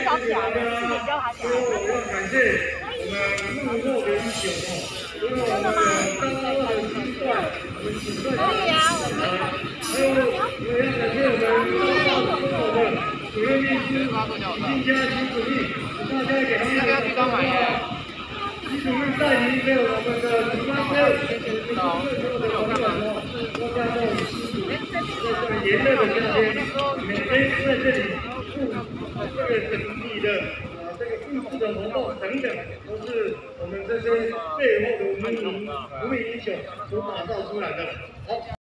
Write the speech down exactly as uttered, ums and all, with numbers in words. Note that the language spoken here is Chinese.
挑起来的，是你教他起来的。 我要感谢我们幕后的英雄哦，因为我们当当的新冠，我们主帅可以啊，我们还有我也要感谢我们当当的主任秘书金家金主任，大家给他们大家去帮忙呀。 基主任带领还有我们的主班车，所有的朋友哦，大家都在这炎热的夏天，每天在这里布这个整体的啊这个布置的活动等等，都是我们这些背后的无名无名英雄所打造出来的。好。